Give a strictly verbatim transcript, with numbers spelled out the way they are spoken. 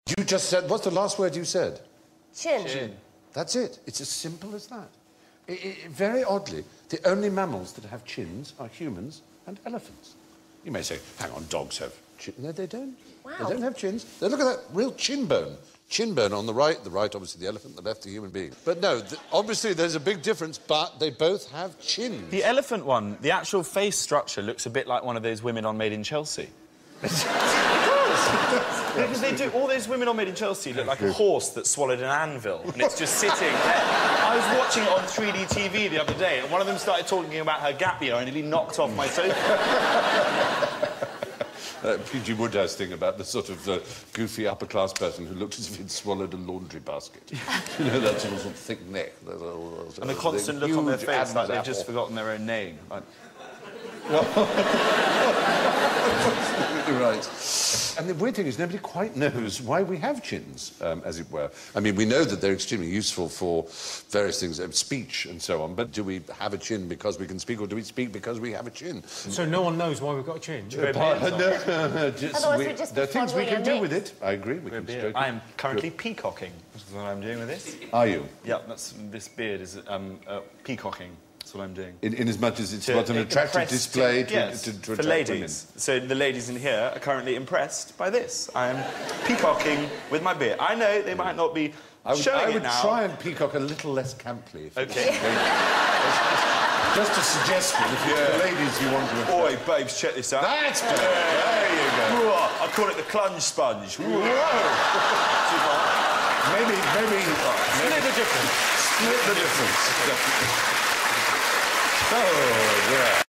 You just said... What's the last word you said? Chin. Chin. That's it. It's as simple as that. It, it, very oddly, the only mammals that have chins are humans and elephants. You may say, hang on, dogs have chins. No, they don't. Wow. They don't have chins. They look at that real chin bone. Chin bone on the right, the right, obviously, the elephant, the left, the human being. But no, th obviously, there's a big difference, but they both have chins. The elephant one, the actual face structure looks a bit like one of those women on Made in Chelsea. It does. Because they do, all those women on Made in Chelsea look like a horse that swallowed an anvil, and it's just sitting there. I was watching it on three D T V the other day, and one of them started talking about her gap year, and nearly knocked off my sofa. Uh, P G Woodhouse thing about the sort of uh, goofy upper-class person who looked as if he'd swallowed a laundry basket. You know, that sort of, sort of thick neck. That, uh, and the constant look on their face like they've apple. just forgotten their own name. Like... Absolutely right. And the weird thing is nobody quite knows why we have chins, um, as it were. I mean, we know that they're extremely useful for various things, uh, speech and so on, but do we have a chin because we can speak, or do we speak because we have a chin? So no one knows why we've got a chin? Uh, part, no, no, no, just, Otherwise we, we'd just there are things we can do mix. with it. I agree. We can stroke I am currently peacocking. That's what I'm doing with this. Are you? Yeah, that's, this beard is um, uh, peacocking. That's what I'm doing. In, in as much as it's to, what an attractive display to, to, yes, to, to, to for ladies. Women. So the ladies in here are currently impressed by this. I am peacocking with my beard. I know they might not be I would, showing I would it now. try and peacock a little less camply. If OK. Just a suggestion, if you're yeah. the ladies you want to... Oi, babes, check this out. That's good. There you go. I call it the Clunge sponge. Whoa. maybe, maybe... Split the difference. Split the difference. Oh, yeah.